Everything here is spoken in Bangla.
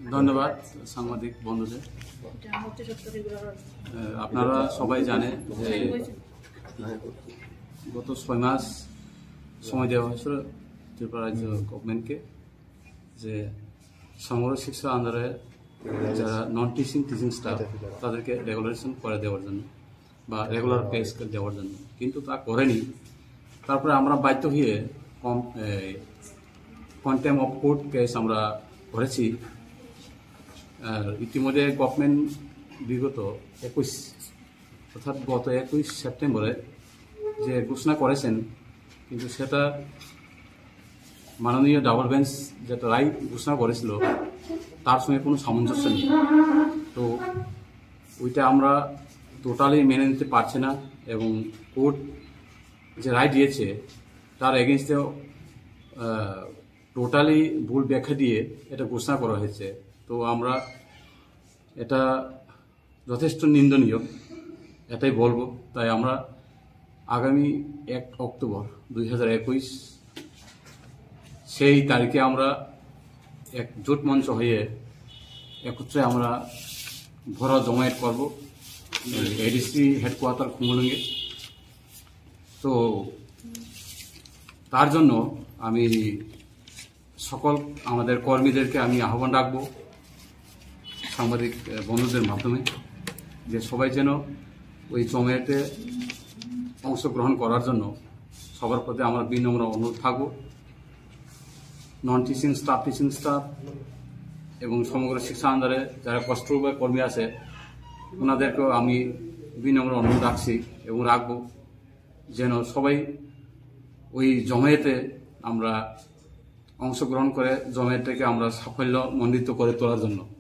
ধন্যবাদ সাংবাদিক বন্ধুদের। আপনারা সবাই জানেন যে গত 6 মাস সময় দেওয়া হয়েছিল ত্রিপুরা রাজ্য গভর্নমেন্টকে যে সমগ্র শিক্ষা আন্দোলনে যারা নন টিচিং স্টাফ তাদেরকে রেগুলারেশন করে দেওয়ার জন্য বা রেগুলার পে স্কেল দেওয়ার জন্য, কিন্তু তা করেনি। তারপরে আমরা বাধ্য হয়ে কন্টেম অফ কোর্ট কেস আমরা করেছি। আর ইতিমধ্যে গভর্নমেন্ট বিগত 21 অর্থাৎ গত 21 সেপ্টেম্বরে যে ঘোষণা করেছেন, কিন্তু সেটা মাননীয় ডাবল বেঞ্চ যেটা রায় ঘোষণা করেছিল তার সঙ্গে কোনো সামঞ্জস্য নেই। তো ওইটা আমরা টোটালি মেনে নিতে পারছি না এবং কোর্ট যে রায় দিয়েছে তার এগেনস্টেও টোটালি ভুল ব্যাখ্যা দিয়ে এটা ঘোষণা করা হয়েছে। তো আমরা এটা যথেষ্ট নিন্দনীয় এটাই বলবো। তাই আমরা আগামী 1 অক্টোবর 2021 সেই তারিখে আমরা এক জোট মঞ্চ হয়ে একত্রে আমরা ভরা জমায়েত করব এডিসি হেডকোয়ার্টার খুমুলুঙ্গে। তো তার জন্য আমি সকল আমাদের কর্মীদেরকে আমি আহ্বান রাখবো সাংবাদিক বন্ধুদের মাধ্যমে যে সবাই যেন ওই জমায়েতে অংশগ্রহণ করার জন্য সবার প্রতি আমরা বিনম্র অনুরোধ থাকবো। নন টিচিং স্টাফ এবং সমগ্র শিক্ষা আন্দোলনে যারা কষ্টরূপে কর্মী আছে ওনাদেরকেও আমি বিনম্র অনুরোধ রাখছি এবং রাখবো যেন সবাই ওই জমায়েতে আমরা অংশগ্রহণ করে জমায়েতটাকে আমরা সাফল্যমণ্ডিত করে তোলার জন্য